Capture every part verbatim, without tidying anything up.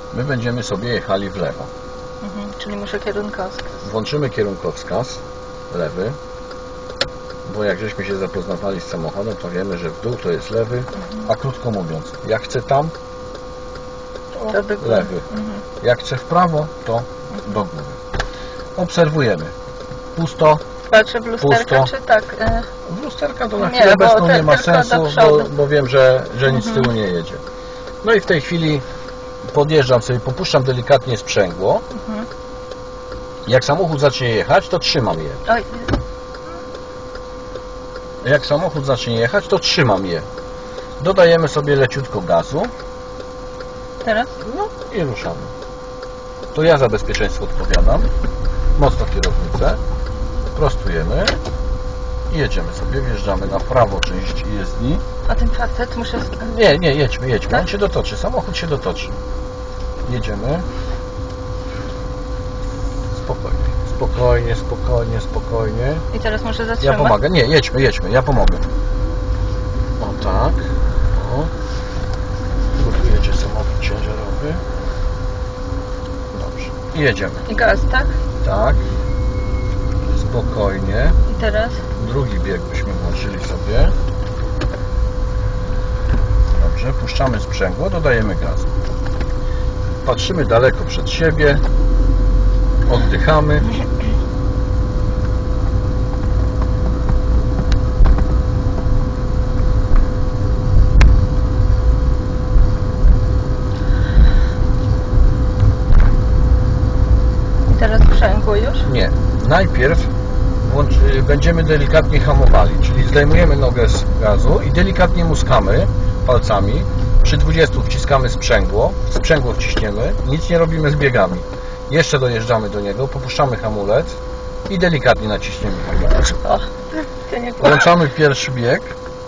my będziemy sobie jechali w lewo. Mhm, czyli muszę kierunkowskaz. Włączymy kierunkowskaz lewy, bo jak żeśmy się zapoznawali z samochodem, to wiemy, że w dół to jest lewy, mhm. a krótko mówiąc, jak chcę tam, to, to lewy. Mhm. Jak chcę w prawo, to mhm. do góry. Obserwujemy. Pusto. Patrzę w lusterka, pusto. czy tak? Y... W lusterka to na chwilę obecną nie ma sensu, bo, bo wiem, że, że nic mhm. z tyłu nie jedzie. No i w tej chwili podjeżdżam sobie, popuszczam delikatnie sprzęgło. Mhm. Jak samochód zacznie jechać, to trzymam je. Oj. Jak samochód zacznie jechać, to trzymam je. Dodajemy sobie leciutko gazu. Teraz? No i ruszamy. To ja za bezpieczeństwo odpowiadam. Mocno kierownicę. Prostujemy. I jedziemy sobie, wjeżdżamy na prawo część jezdni. A ten facet muszę... Nie, nie, jedźmy, jedźmy. Tak? On się dotoczy, samochód się dotoczy. Jedziemy. Spokojnie, spokojnie, spokojnie, spokojnie. I teraz muszę zatrzymać? Ja pomogę. Nie, jedźmy, jedźmy, ja pomogę. O tak. O. Tu jedzie samochód ciężarowy. Dobrze. I jedziemy. I gaz, tak? Tak. Spokojnie. I teraz? Drugi bieg byśmy włączyli sobie. Dobrze, puszczamy sprzęgło, dodajemy gazu. Patrzymy daleko przed siebie. Oddychamy. I teraz sprzęgło już? Nie. Najpierw włączy, będziemy delikatnie hamowali, czyli zdejmujemy nogę z gazu i delikatnie muskamy palcami. Przy dwudziestu wciskamy sprzęgło, sprzęgło wciśniemy, nic nie robimy z biegami. Jeszcze dojeżdżamy do niego, popuszczamy hamulec i delikatnie naciśniemy hamulec. Włączamy pierwszy bieg,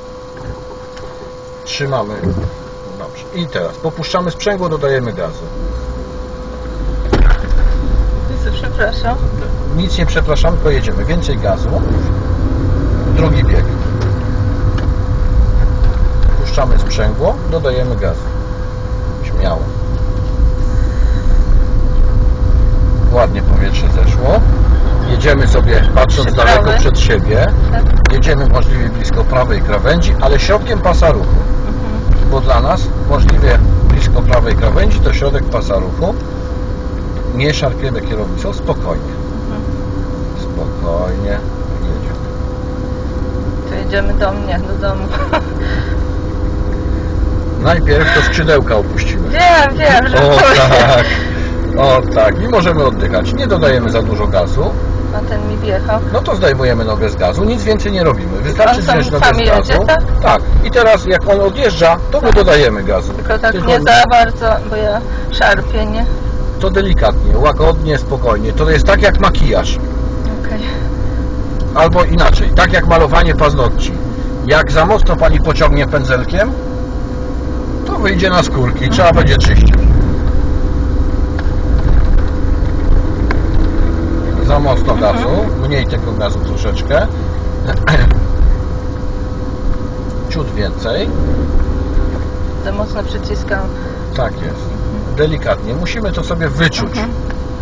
trzymamy. Dobrze. I teraz popuszczamy sprzęgło, dodajemy gazu. Przepraszam. Nic nie przepraszam, tylko jedziemy. Więcej gazu. Drugi bieg. Puszczamy sprzęgło, dodajemy gazu. Śmiało. Ładnie powietrze zeszło. Jedziemy sobie, patrząc daleko przed siebie. Jedziemy możliwie blisko prawej krawędzi, ale środkiem pasa ruchu. Bo dla nas możliwie blisko prawej krawędzi to środek pasa ruchu. Nie szarpiemy kierownicą, spokojnie. Mhm. Spokojnie jedziemy. To jedziemy do mnie, do domu. Najpierw to skrzydełka opuścimy. Wiem, wiem, że O tak, o tak. I możemy oddychać. Nie dodajemy za dużo gazu. A ten mi wjechał. No to zdejmujemy nogę z gazu. Nic więcej nie robimy. Wystarczy wziąć nogę z gazu. Jedzie, tak? Tak. I teraz jak on odjeżdża, to my dodajemy gazu. Tylko tak Tylko nie za bardzo, bo ja szarpię, nie? To delikatnie, łagodnie, spokojnie. To jest tak jak makijaż. Okay. Albo inaczej, tak jak malowanie paznokci. Jak za mocno pani pociągnie pędzelkiem, to wyjdzie na skórki. Mhm. Trzeba będzie czyścić. Za mocno mhm. gazu, mniej tego gazu troszeczkę. Ciut więcej. Za mocno przyciskam. Tak jest. Delikatnie. Musimy to sobie wyczuć. Mhm.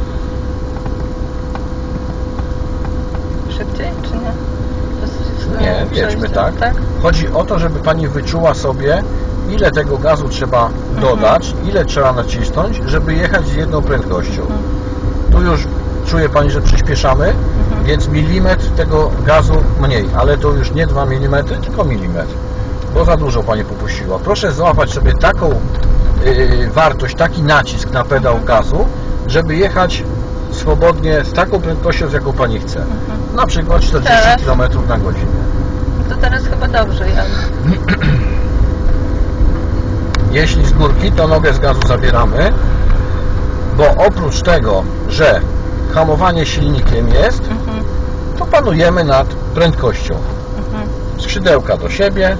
Szybciej, czy nie? Nie, jedźmy tak. tak. Chodzi o to, żeby pani wyczuła sobie, ile tego gazu trzeba mhm. dodać, ile trzeba nacisnąć, żeby jechać z jedną prędkością. Mhm. Tu już czuje pani, że przyspieszamy, mhm. więc milimetr tego gazu mniej, ale to już nie dwa milimetry, tylko milimetr. Bo za dużo pani popuściła. Proszę złapać sobie taką yy, wartość, taki nacisk na pedał gazu, żeby jechać swobodnie z taką prędkością, z jaką pani chce. Mhm. Na przykład czterdzieści kilometrów na godzinę. To teraz chyba dobrze jadę. Jeśli z górki, to nogę z gazu zabieramy, bo oprócz tego, że hamowanie silnikiem jest, mhm. to panujemy nad prędkością. Mhm. Skrzydełka do siebie.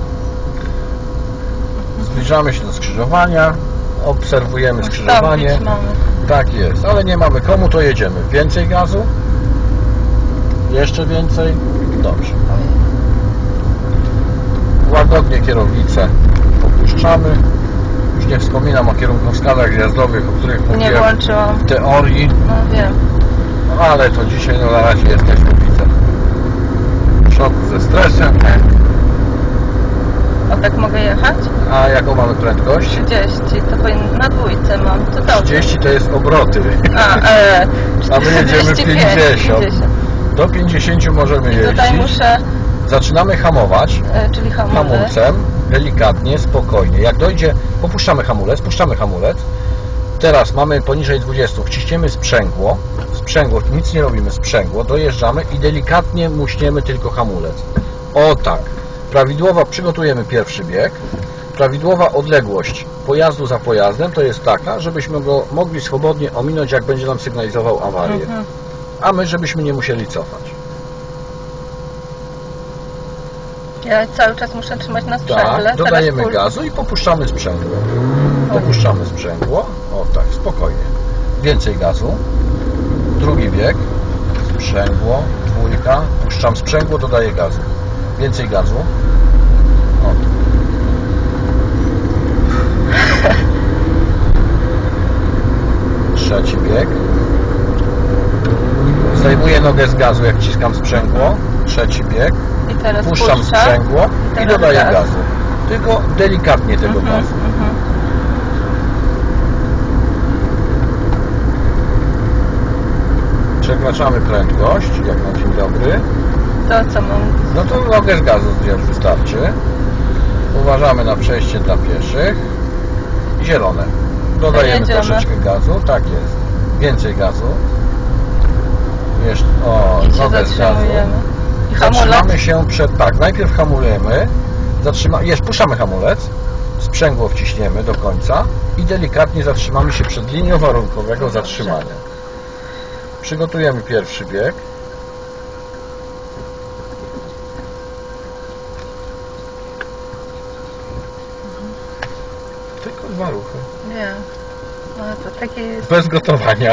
Zbliżamy się do skrzyżowania, obserwujemy skrzyżowanie. Tak jest, ale nie mamy komu, to jedziemy. Więcej gazu, jeszcze więcej. Dobrze. Łagodnie kierownicę opuszczamy. Już nie wspominam o kierunkowskazach jazdowych, o których Nie mówiłem włączyłam. w teorii. No wiem. No, ale to dzisiaj no, na razie jest jakaś głupica. Szok ze stresem. O, tak mogę jechać? A jaką mamy prędkość? trzydzieści, to powinno, na dwójce mam, to dobrze. trzydzieści to jest obroty. A, e, A my jedziemy pięćdziesiąt. Do pięćdziesięciu możemy I tutaj jeździć. muszę, Zaczynamy hamować e, czyli hamulec. hamulcem, delikatnie, spokojnie. Jak dojdzie, popuszczamy hamulec, puszczamy hamulec. Teraz mamy poniżej dwudziestu, wciśniemy sprzęgło, sprzęgło, nic nie robimy, sprzęgło, dojeżdżamy i delikatnie muśniemy tylko hamulec. O tak. Prawidłowa, przygotujemy pierwszy bieg. Prawidłowa odległość pojazdu za pojazdem to jest taka, żebyśmy go mogli swobodnie ominąć, jak będzie nam sygnalizował awarię. Mhm. A my, żebyśmy nie musieli cofać. Ja cały czas muszę trzymać na sprzęgle. Tak, dodajemy Teraz gazu i popuszczamy sprzęgło. Popuszczamy sprzęgło. O tak, spokojnie. Więcej gazu. Drugi bieg. Sprzęgło, dwójka. Puszczam sprzęgło, dodaję gazu. Więcej gazu. O. Trzeci bieg. Zdejmuję nogę z gazu, jak ciskam sprzęgło. Trzeci bieg. I teraz Puszczam puszczam. sprzęgło i Teraz dodaję gaz. gazu. Tylko delikatnie tego Mhm, gazu. mhm. Przekraczamy prędkość, jak na dzień dobry. To co mam? No to nogę z gazu zdjąć wystarczy. Uważamy na przejście dla pieszych. Zielone. Dodajemy Jedziemy. troszeczkę gazu. Tak jest. Więcej gazu. Jeszcze, o, I się nogę z gazu. zatrzymujemy. I Zatrzymamy hamulec? się przed, tak, najpierw hamulujemy, zatrzyma, jest, puszczamy hamulec, sprzęgło wciśniemy do końca i delikatnie zatrzymamy się przed linią warunkowego Dobrze. zatrzymania. Przygotujemy pierwszy bieg. Tylko dwa ruchy. Wiem. No to takie jest, Bez gotowania.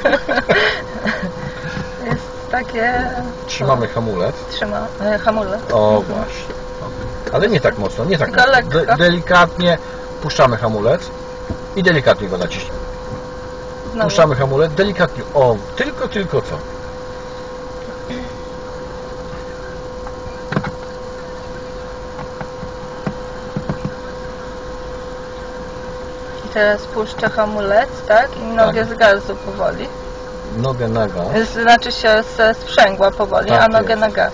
jest takie... Trzymamy hamulec. Trzyma, e, hamulec. O właśnie. Ale nie tak mocno, nie tak Tylko mocno. lekko. De delikatnie puszczamy hamulec i delikatnie go naciśniemy. Znowu. Puszczamy hamulec, delikatnie. O, tylko, tylko co? I teraz puszczę hamulec, tak? I nogę Tak. z gazu powoli. Nogę na gaz. Znaczy się ze sprzęgła powoli, Tak a nogę jest. na gaz.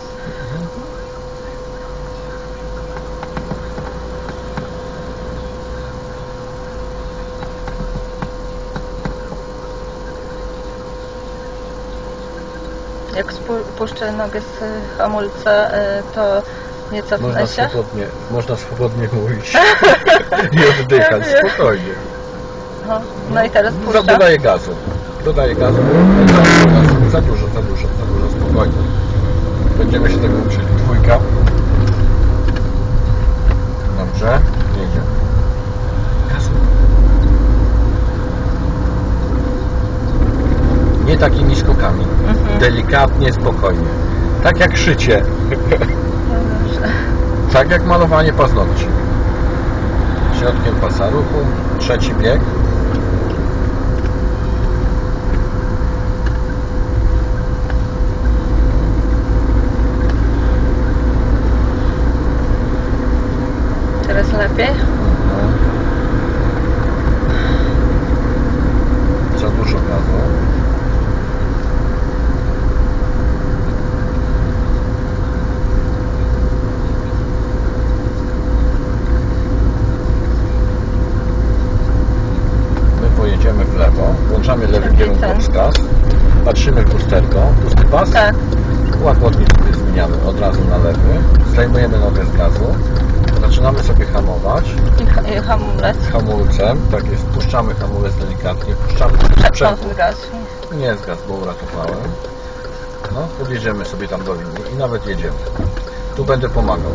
Jak spu- puszczę nogę z hamulca, e, to nie cofnę Można się. swobodnie, można swobodnie mówić i oddychać, Ja wiem. spokojnie. No, no i teraz Za- puszczam. Dodaję gazu. Dodaję gazu. Za dużo, za dużo, za dużo, spokojnie. Będziemy się tego uczyli. Dwójka. Dobrze, jedzie. Gazu. Nie takimi skokami. Mhm. Delikatnie, spokojnie. Tak jak szycie. No dobrze. Tak jak malowanie paznokci. Środkiem pasa ruchu. Trzeci bieg. Teraz lepiej. Za dużo gazu. My pojedziemy w lewo, włączamy lewy Taki kierunkowskaz, patrzymy w lusterko, pusty pas, Tak. łagodnie sobie zmieniamy od razu na lewy, zdejmujemy nogę z gazu, zaczynamy sobie hamować I, ha- i hamulec. hamulcem, tak jest, puszczamy hamulec delikatnie, puszczamy O, sprzęt. z gazu. Nie z gaz, bo uratowałem. No, podjedziemy sobie tam do linii i nawet jedziemy. Tu będę pomagał.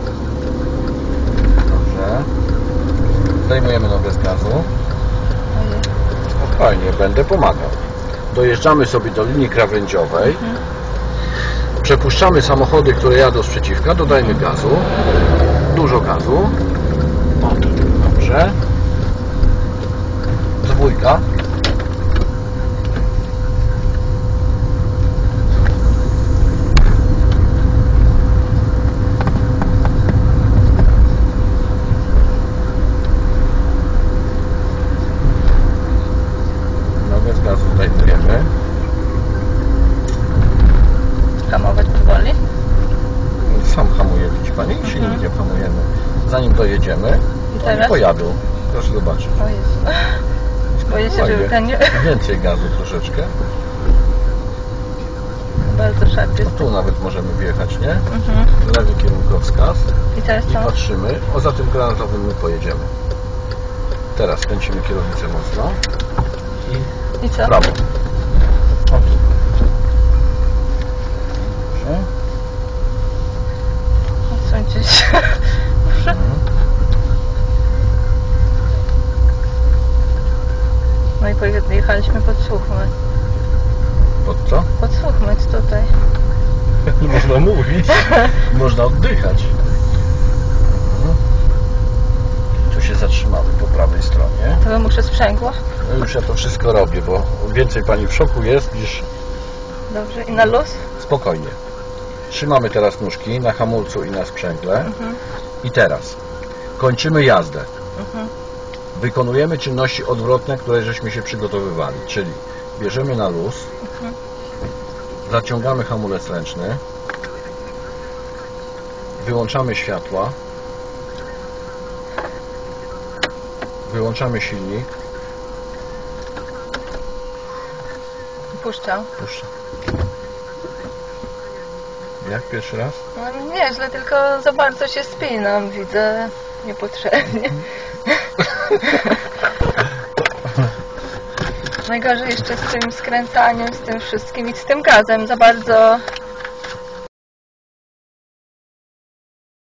Dobrze. Zdejmujemy nogę z gazu. Ojej. Fajnie, będę pomagał. Dojeżdżamy sobie do linii krawędziowej. Przepuszczamy samochody, które jadą z przeciwka. Dodajmy gazu. Dużo gazu. O, dobrze. Uwaga. Nogę z gazu zdejmujemy. Hamować powoli. Sam hamuje, widzi Pani, i silnikiem hamujemy. Zanim dojedziemy, I to teraz? nie pojadą. Proszę zobaczyć. O Jezu. Boję się, żeby ten nie... Więcej gazu troszeczkę. Bardzo szarpie. No tu nawet możemy wjechać, nie? Mhm. Lewy kierunkowskaz. I teraz I co? patrzymy. O, za tym granatowym my pojedziemy. Teraz kręcimy kierownicę mocno. I I co? w prawo. O, tu. Proszę. Odsuńcie się. Proszę. Mhm. No i pojechaliśmy pod Suchmyt. Pod co? Pod Suchmyt tutaj. Można mówić. Można oddychać. Mhm. Tu się zatrzymamy po prawej stronie. To bym muszę sprzęgło. No już ja to wszystko robię, bo więcej Pani w szoku jest niż... Dobrze. I na luz? Spokojnie. Trzymamy teraz nóżki na hamulcu i na sprzęgle. Mhm. I teraz kończymy jazdę. Mhm. Wykonujemy czynności odwrotne, które żeśmy się przygotowywali. Czyli bierzemy na luz, Mhm. zaciągamy hamulec ręczny, wyłączamy światła, wyłączamy silnik. Puszczam. Puszczę. Jak pierwszy raz? No nieźle, tylko za bardzo się spinam, widzę niepotrzebnie. Najgorzej jeszcze z tym skręcaniem, z tym wszystkim i z tym gazem. Za bardzo